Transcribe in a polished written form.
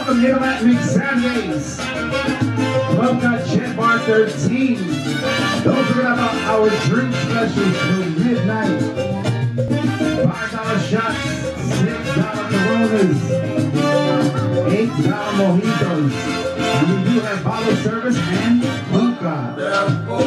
Welcome to Atlantic Saturdays. Welcome to Jet Bar 13. Don't forget about our drink specials till midnight. $5 shots, $6 Coronas, $8 mojitos. And we do have bottle service and hookah.